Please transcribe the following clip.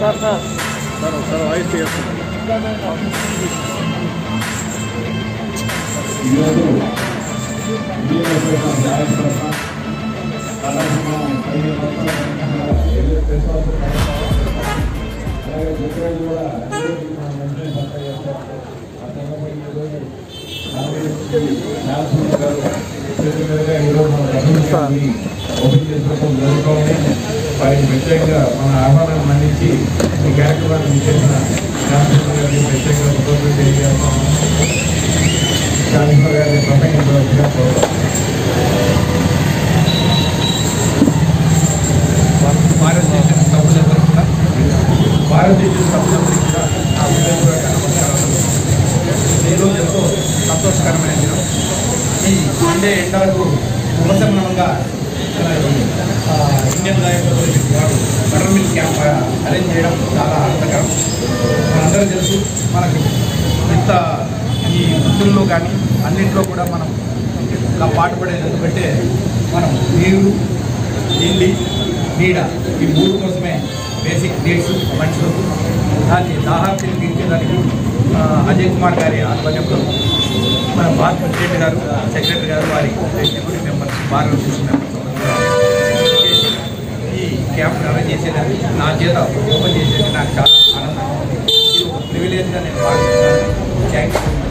Open చేసుకోవడం జరుగుతుంది. వారికి ప్రత్యేకంగా మన ఆహ్వానాన్ని మన్నించి ఈ కార్యక్రమాన్ని చేసిన శాసనసభ గారిని ప్రత్యేకంగా కృతజ్ఞతలు తెలియజేస్తాము. శాసనసభ గారిని ప్రసంగించవలసిగా కోరుతాం. భారతదేశ సభ్యులందరూ కూడా ఆ విధంగా ఈరోజు ఎంతో సంతోషకరమైన దినం. ఈ సండే ఎండలకు ఉపశమనంగా ఇండియన్ లాయర్ వారు బటర్మిల్క్ క్యాంప్ అరేంజ్ చేయడం చాలా ఆనందకరం. మనందరూ తెలుసు, మనకు ఇంత ఈ వృత్తుల్లో కానీ అన్నింటిలో కూడా మనం ఇలా పాటుపడేది ఎందుకంటే మనం నీరు, తిండి, నీడ ఈ మూడు కోసమే బేసిక్ నీడ్స్ మనుషులకు. దాన్ని దాహార్తిని తీర్చేదానికి అజయ్ కుమార్ గారి ఆధ్వర్యంలో మన బార్ ప్రెసిడెంట్ గారు, సెక్రటరీ గారు, వారి executive members, bar association members ఈ క్యాంప్ని అరేంజ్ చేసేదాన్ని నా చేత ఓపెన్ చేసేది నాకు చాలా ఆనందంగా ఉంది. ఇది ఒక ప్రివిలేజ్గా నేను భావిస్తున్నాను. Thank you.